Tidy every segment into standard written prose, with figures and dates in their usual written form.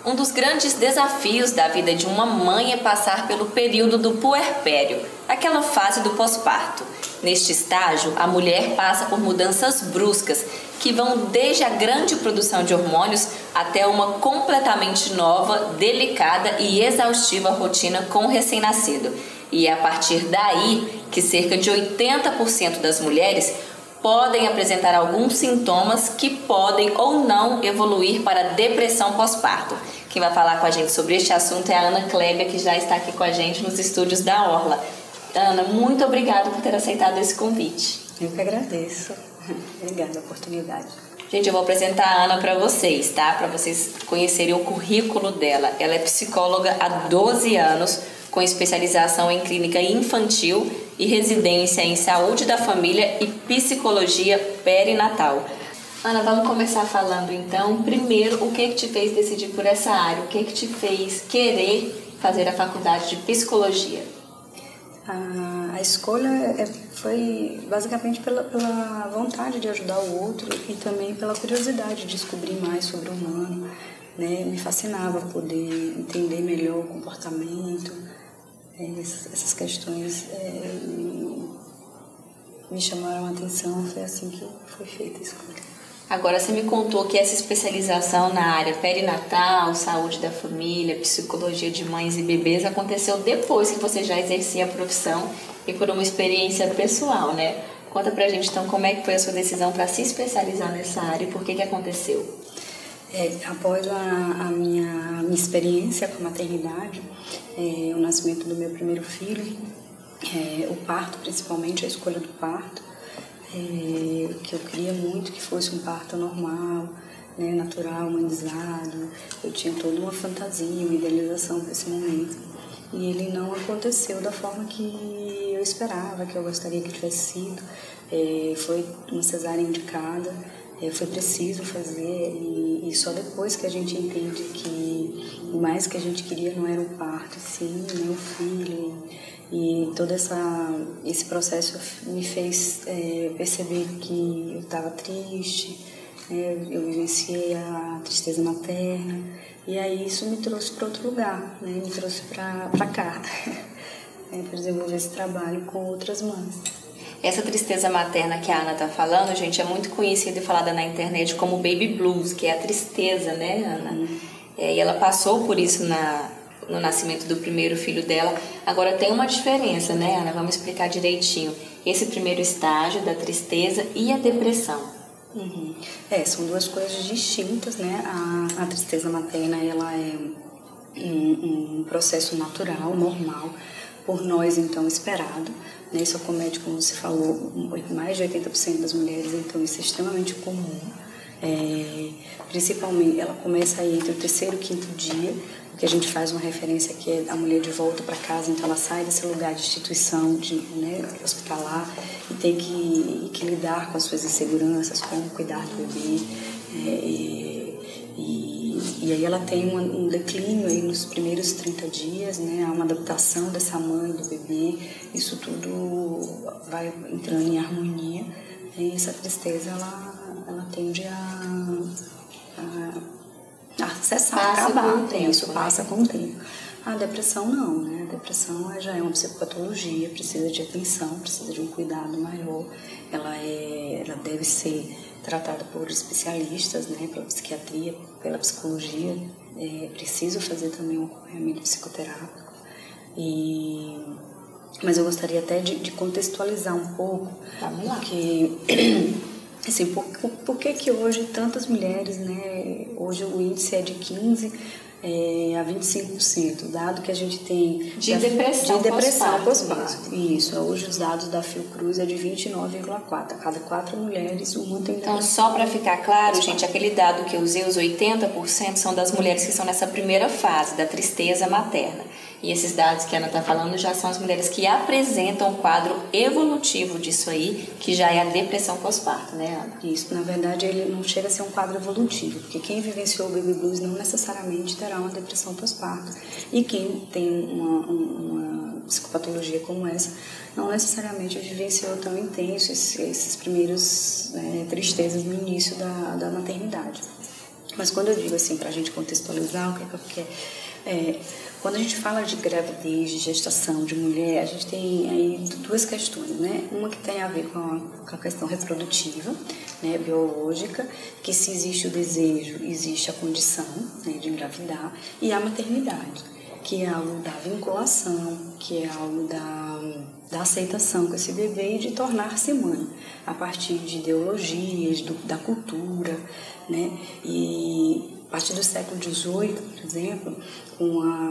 Um dos grandes desafios da vida de uma mãe é passar pelo período do puerpério, aquela fase do pós-parto. Neste estágio, a mulher passa por mudanças bruscas, que vão desde a grande produção de hormônios até uma completamente nova, delicada e exaustiva rotina com o recém-nascido. E é a partir daí que cerca de 80% das mulheres podem apresentar alguns sintomas que podem ou não evoluir para depressão pós-parto. Quem vai falar com a gente sobre este assunto é a Ana Clébia, que já está aqui com a gente nos estúdios da Orla. Ana, muito obrigada por ter aceitado esse convite. Eu que agradeço. Obrigada pela oportunidade. Gente, eu vou apresentar a Ana para vocês, tá? Para vocês conhecerem o currículo dela. Ela é psicóloga há 12 anos, com especialização em clínica infantil e residência em saúde da família e psicologia perinatal. Ana, vamos começar falando então, primeiro, o que te fez decidir por essa área? O que te fez querer fazer a faculdade de psicologia? A escolha foi basicamente pela vontade de ajudar o outro e também pela curiosidade de descobrir mais sobre o humano, né? Me fascinava poder entender melhor o comportamento, essas questões me chamaram a atenção, foi assim que foi feita a escolha. Agora, você me contou que essa especialização na área perinatal, saúde da família, psicologia de mães e bebês aconteceu depois que você já exercia a profissão e por uma experiência pessoal, né? Conta pra gente, então, como é que foi a sua decisão para se especializar nessa área e por que aconteceu? Após a minha experiência com a maternidade, o nascimento do meu primeiro filho, o parto, principalmente a escolha do parto, que eu queria muito que fosse um parto normal, né, natural, humanizado. Eu tinha toda uma fantasia, uma idealização para esse momento. E ele não aconteceu da forma que eu esperava, que eu gostaria que tivesse sido. Foi uma cesárea indicada, foi preciso fazer, e só depois que a gente entende que o mais que a gente queria não era o parto, sim, né, o filho. E todo esse processo me fez perceber que eu estava triste, eu vivenciei a tristeza materna, e aí isso me trouxe para outro lugar, né? Me trouxe para cá, para desenvolver esse trabalho com outras mães. Essa tristeza materna que a Ana está falando, gente, é muito conhecida e falada na internet como baby blues, que é a tristeza, né, Ana? E ela passou por isso no nascimento do primeiro filho dela. Agora tem uma diferença, né, Ana? Vamos explicar direitinho. Esse primeiro estágio da tristeza e a depressão. São duas coisas distintas, né? A tristeza materna, ela é um processo natural, normal, por nós, então, esperado. Né? Isso acomete, como você falou, mais de 80% das mulheres, então isso é extremamente comum. Principalmente, ela começa aí entre o 3º e 5º dia, que a gente faz uma referência que é a mulher de volta para casa, então ela sai desse lugar de instituição, né, hospitalar, e tem que lidar com as suas inseguranças, como cuidar do bebê, e aí ela tem um declínio aí nos primeiros 30 dias, né, há uma adaptação dessa mãe, do bebê, isso tudo vai entrando em harmonia, e essa tristeza ela tende a cessar, acabar, isso passa com o tempo. A depressão não, né? A depressão já é uma psicopatologia, precisa de atenção, precisa de um cuidado maior. Ela deve ser tratada por especialistas, né? Pela psiquiatria, pela psicologia. É preciso fazer também um acompanhamento psicoterápico. Mas eu gostaria até de contextualizar um pouco, porque assim, por que hoje tantas mulheres, né? Hoje o índice é de 15% a 25%, dado que a gente tem de depressão pós-parto. Isso, hoje os dados da Fiocruz é de 29,4%. A cada 4 mulheres, uma tem depressão. Então, só para ficar claro, gente, aquele dado que eu usei, os 80% são das mulheres que estão nessa primeira fase, da tristeza materna. E esses dados que a Ana está falando já são as mulheres que apresentam o quadro evolutivo disso aí, que já é a depressão pós-parto, né, Ana? Isso, na verdade, ele não chega a ser um quadro evolutivo, porque quem vivenciou o baby blues não necessariamente terá uma depressão pós-parto. E quem tem uma psicopatologia como essa, não necessariamente vivenciou tão intenso esses primeiros tristezas no início da maternidade. Mas quando eu digo assim, para a gente contextualizar, o que é que eu quero? Quando a gente fala de gravidez, de gestação, de mulher, a gente tem aí duas questões, né? Uma que tem a ver com a questão reprodutiva, né, biológica, que se existe o desejo, existe a condição, né, de engravidar, e a maternidade, que é algo da vinculação, que é algo da aceitação com esse bebê e de tornar-se mãe, a partir de ideologias, da cultura, né? E a partir do século XVIII, por exemplo, com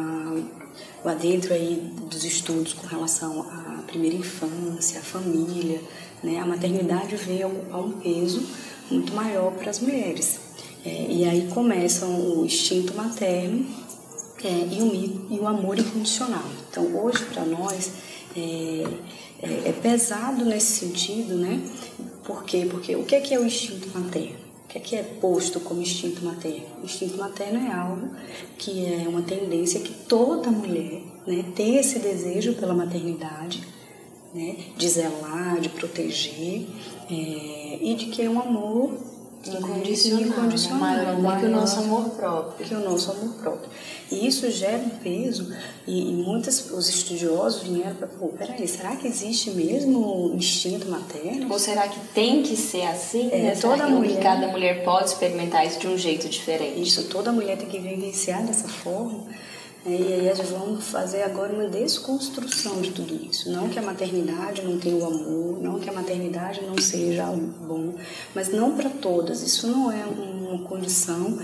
o adentro aí dos estudos com relação à primeira infância, à família, né? A maternidade veio ocupar um peso muito maior para as mulheres. E aí começam o instinto materno e o amor incondicional. Então, hoje, para nós, é pesado nesse sentido, né? Por quê? Porque o que é o instinto materno? O que é posto como instinto materno? O instinto materno é algo que é uma tendência que toda mulher, né, tem esse desejo pela maternidade, né, de zelar, de proteger, e de que é um amor incondicional, que o nosso amor próprio. Que o nosso amor próprio. E isso gera um peso, e os estudiosos vieram para, peraí, será que existe mesmo instinto materno? Ou será que tem que ser assim? Cada mulher pode experimentar isso de um jeito diferente? Isso, toda mulher tem que vivenciar dessa forma. E aí a gente vamos fazer agora uma desconstrução de tudo isso. Não que a maternidade não tenha o amor, não que a maternidade não seja algo bom, mas não para todas. Isso não é uma condição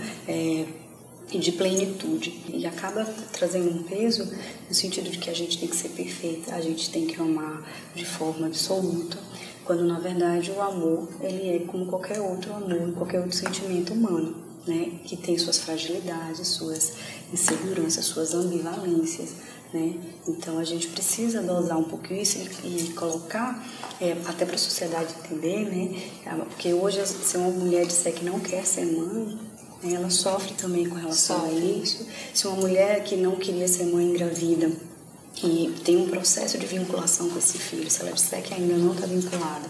de plenitude. E acaba trazendo um peso no sentido de que a gente tem que ser perfeita, a gente tem que amar de forma absoluta, quando na verdade o amor, ele é como qualquer outro amor, qualquer outro sentimento humano, né, que tem suas fragilidades, suas inseguranças, suas ambivalências, né? Então a gente precisa dosar um pouquinho isso e colocar, até para a sociedade entender, né? Porque hoje, se uma mulher disser que não quer ser mãe, ela sofre também com relação a isso. Se uma mulher que não queria ser mãe engravida e tem um processo de vinculação com esse filho, se ela disser que ainda não está vinculada,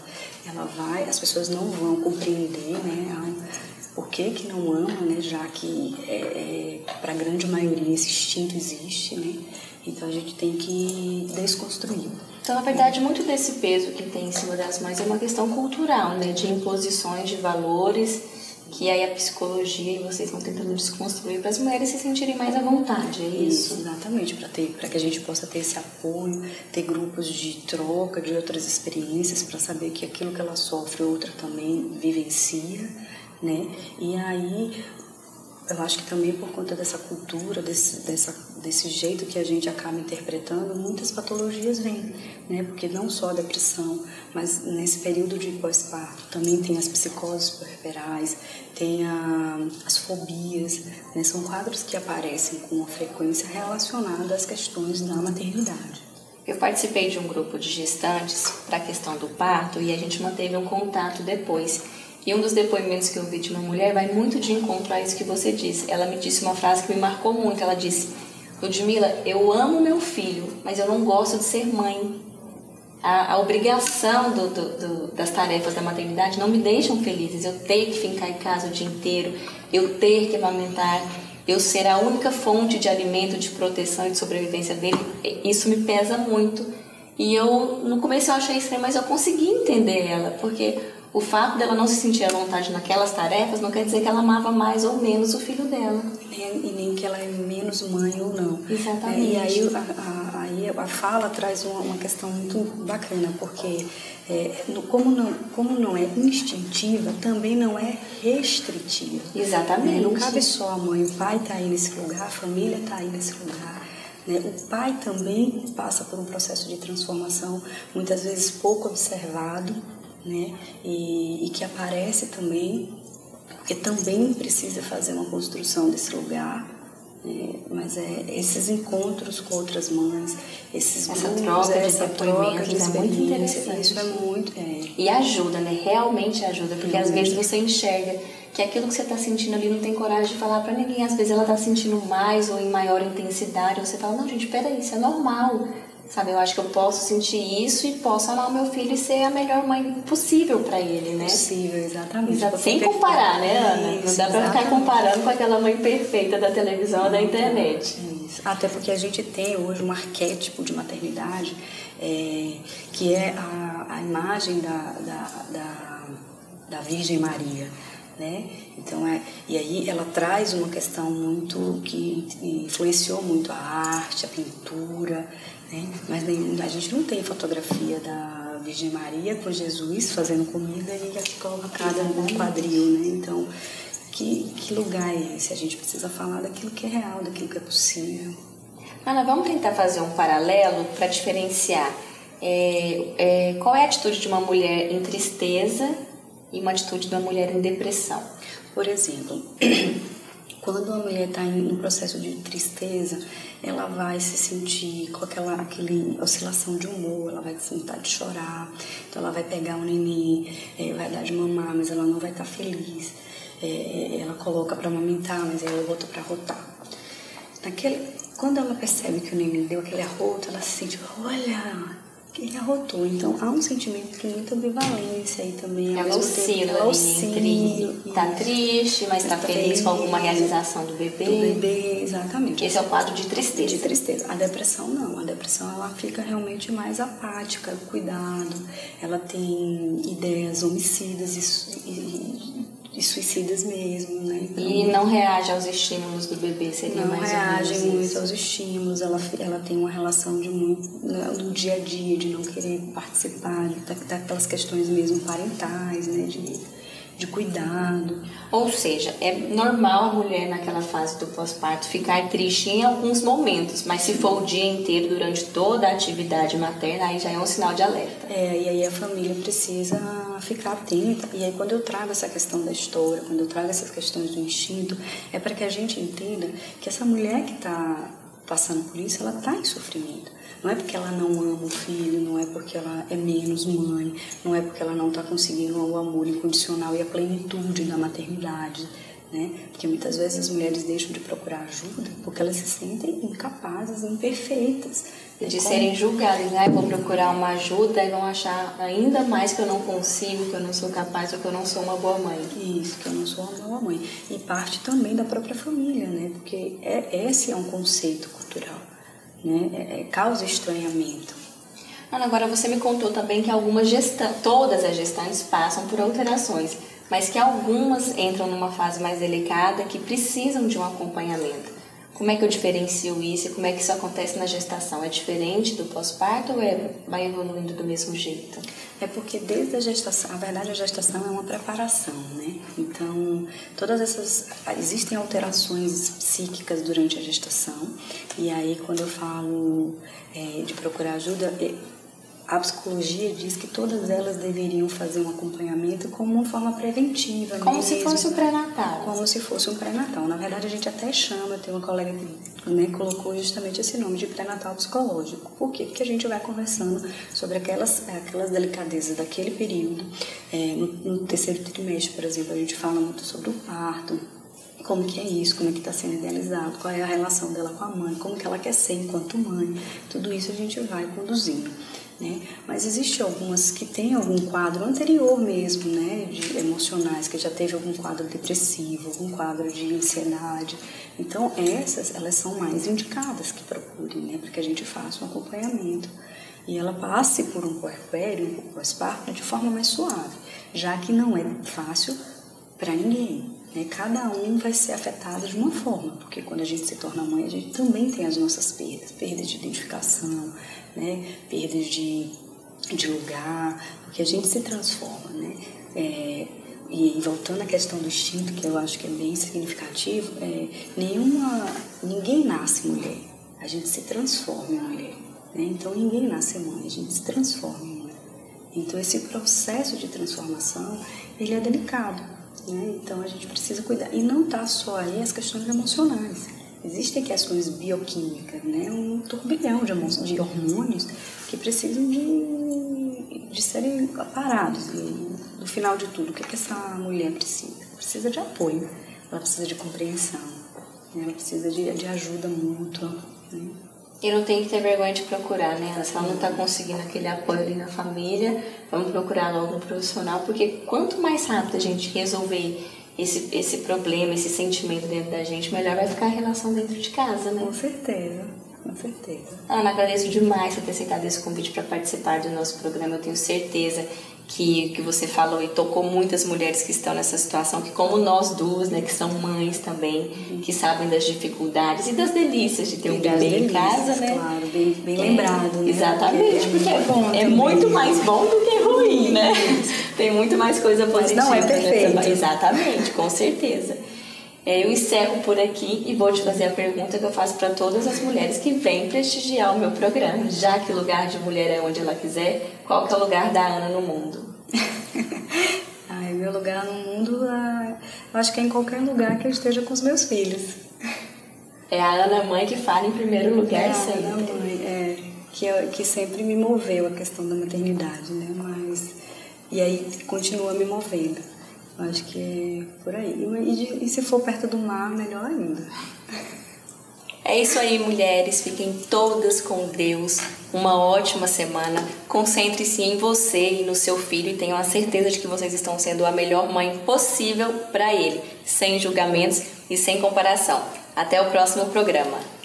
as pessoas não vão compreender, né? Por que não ama, né? Já que para a grande maioria esse instinto existe, né? Então a gente tem que desconstruir. Então, na verdade, muito desse peso que tem em cima das mães é uma questão cultural, né? De imposições de valores, que aí a psicologia e vocês estão tentando desconstruir para as mulheres se sentirem mais à vontade, é isso? Exatamente, para que a gente possa ter esse apoio, ter grupos de troca de outras experiências, para saber que aquilo que ela sofre, outra também vivencia, né? E aí, eu acho que também por conta dessa cultura, desse jeito que a gente acaba interpretando, muitas patologias vêm, né? Porque não só a depressão, mas nesse período de pós-parto também tem as psicoses puerperais, tem as fobias, né? São quadros que aparecem com uma frequência relacionada às questões da maternidade. Eu participei de um grupo de gestantes para a questão do parto e a gente manteve um contato depois. E um dos depoimentos que eu vi de uma mulher vai muito de encontro a isso que você disse. Ela me disse uma frase que me marcou muito. Ela disse: Ludmila, eu amo meu filho, mas eu não gosto de ser mãe. A obrigação das tarefas da maternidade não me deixam felizes. Eu ter que ficar em casa o dia inteiro, eu ter que amamentar, eu ser a única fonte de alimento, de proteção e de sobrevivência dele, isso me pesa muito. E eu, no começo eu achei estranho, mas eu consegui entender ela, porque o fato dela não se sentir à vontade naquelas tarefas não quer dizer que ela amava mais ou menos o filho dela. E nem que ela é menos mãe ou não. Exatamente. E aí a fala traz uma questão muito bacana, porque como não é instintiva, também não é restritiva. Exatamente. Não cabe só a mãe, o pai está aí nesse lugar, a família está aí nesse lugar. O pai também passa por um processo de transformação, muitas vezes pouco observado, né? E que aparece também, porque também precisa fazer uma construção desse lugar, né? Mas esses encontros com outras mães, essa troca de é muito interessante. Isso é muito... E ajuda, né? Realmente ajuda, porque às vezes você enxerga que aquilo que você está sentindo ali não tem coragem de falar para ninguém. Às vezes ela está sentindo mais ou em maior intensidade, você fala, não, gente, peraí, isso é normal. Sabe, eu acho que eu posso sentir isso e posso amar o meu filho e ser a melhor mãe possível para ele, né? Possível, exatamente. Sem comparar, né, Ana? Não dá para ficar comparando com aquela mãe perfeita da televisão ou da internet. Isso. Até porque a gente tem hoje um arquétipo de maternidade que é a imagem da Virgem Maria, né? Então e aí ela traz uma questão muito que influenciou muito a arte, a pintura, né? Mas a gente não tem fotografia da Virgem Maria com Jesus fazendo comida e aqui colocada no quadril, né? Então que lugar é esse? A gente precisa falar daquilo que é real, daquilo que é possível. Ana, vamos tentar fazer um paralelo para diferenciar qual é a atitude de uma mulher em tristeza e uma atitude de uma mulher em depressão. Por exemplo, quando uma mulher está em um processo de tristeza, ela vai se sentir com aquela oscilação de humor, ela vai se vontade de chorar, então ela vai pegar o neném, vai dar de mamar, mas ela não vai estar feliz, ela coloca para amamentar, mas aí ela volta para arrotar. Quando ela percebe que o neném deu aquele arroto, ela se sente, olha, ele arrotou. Então há um sentimento de muita ambivalência aí também. Ela oscila entre tá triste, mas está feliz com alguma realização do bebê. Do bebê, exatamente. Esse é o quadro de tristeza. De tristeza. A depressão não. A depressão ela fica realmente mais apática, cuidado. Ela tem ideias homicidas e suicidas mesmo, né? Então, e não reage aos estímulos do bebê, seria não mais reage ou menos muito isso. aos estímulos, ela tem uma relação de muito no dia a dia, de não querer participar daquelas questões mesmo parentais, né? De cuidado. Ou seja, é normal a mulher naquela fase do pós-parto ficar triste em alguns momentos, mas se for o dia inteiro, durante toda a atividade materna, aí já é um sinal de alerta. E aí a família precisa ficar atenta. E aí quando eu trago essa questão da história, quando eu trago essas questões do instinto, é para que a gente entenda que essa mulher que está passando por isso, ela está em sofrimento. Não é porque ela não ama o filho, não é porque ela é menos mãe, não é porque ela não está conseguindo o amor incondicional e a plenitude da maternidade, né? Porque muitas vezes as mulheres deixam de procurar ajuda porque elas se sentem incapazes, imperfeitas. De serem julgadas, né? Vou procurar uma ajuda e vão achar ainda mais que eu não consigo, que eu não sou capaz ou que eu não sou uma boa mãe. Isso, que eu não sou uma boa mãe. E parte também da própria família, né? Porque esse é um conceito cultural, né? Causa estranhamento. Ana, agora você me contou também que todas as gestantes passam por alterações, mas que algumas entram numa fase mais delicada que precisam de um acompanhamento. Como é que eu diferencio isso e como é que isso acontece na gestação? É diferente do pós-parto ou vai evoluindo do mesmo jeito? É porque desde a gestação, a verdade a gestação é uma preparação, né? Então, existem alterações psíquicas durante a gestação e aí quando eu falo de procurar ajuda, a psicologia diz que todas elas deveriam fazer um acompanhamento como uma forma preventiva. Como se fosse um pré-natal. Como se fosse um pré-natal. Na verdade, a gente até chama, tem uma colega que colocou justamente esse nome de pré-natal psicológico. Por quê? Porque a gente vai conversando sobre aquelas delicadezas daquele período. No terceiro trimestre, por exemplo, a gente fala muito sobre o parto. Como que é isso, como é que está sendo idealizado, qual é a relação dela com a mãe, como que ela quer ser enquanto mãe. Tudo isso a gente vai conduzindo. Né? Mas existe algumas que têm algum quadro anterior mesmo, né, de emocionais, que já teve algum quadro depressivo, algum quadro de ansiedade. Então elas são mais indicadas que procurem, né, para que a gente faça um acompanhamento e ela passe por um puerpério, um pós-parto de forma mais suave, já que não é fácil para ninguém. Cada um vai ser afetado de uma forma, porque quando a gente se torna mãe, a gente também tem as nossas perdas de identificação, né? Perdas de lugar, porque a gente se transforma, né? E voltando à questão do instinto, que eu acho que é bem significativo, ninguém nasce mulher, a gente se transforma em mulher, né? Então ninguém nasce mãe, a gente se transforma em mulher. Então esse processo de transformação, ele é delicado. Então a gente precisa cuidar. E não está só aí as questões emocionais. Existem questões bioquímicas, né? Um turbilhão de hormônios que precisam de serem parados. E no final de tudo, o que essa mulher precisa? Precisa de apoio, ela precisa de compreensão, né? Ela precisa de ajuda mútua. Né? E não tem que ter vergonha de procurar, né? Se ela não está conseguindo aquele apoio ali na família, vamos procurar logo um profissional, porque quanto mais rápido a gente resolver esse problema, esse sentimento dentro da gente, melhor vai ficar a relação dentro de casa, né? Com certeza, com certeza. Ana, agradeço demais por ter aceitado esse convite para participar do nosso programa. Eu tenho certeza que você falou e tocou muitas mulheres que estão nessa situação, que como nós duas, né, que são mães também, que sabem das dificuldades e das delícias de ter um bebê em casa, né? Claro, bem lembrado, né? Exatamente, porque é bom, é muito mais bom do que ruim, né? Tem muito mais coisa positiva. Mas não é perfeito. Exatamente, com certeza. Eu encerro por aqui e vou te fazer a pergunta que eu faço para todas as mulheres que vêm prestigiar o meu programa. Já que lugar de mulher é onde ela quiser, qual que é o lugar da Ana no mundo? Meu lugar no mundo, eu acho que é em qualquer lugar que eu esteja com os meus filhos. É a Ana mãe que fala em primeiro lugar sempre. É a Ana mãe, que sempre me moveu a questão da maternidade, né? E aí continua me movendo. Eu acho que é por aí. E se for perto do mar, melhor ainda. É isso aí, mulheres. Fiquem todas com Deus. Uma ótima semana. Concentre-se em você e no seu filho e tenham a certeza de que vocês estão sendo a melhor mãe possível para ele, sem julgamentos e sem comparação. Até o próximo programa.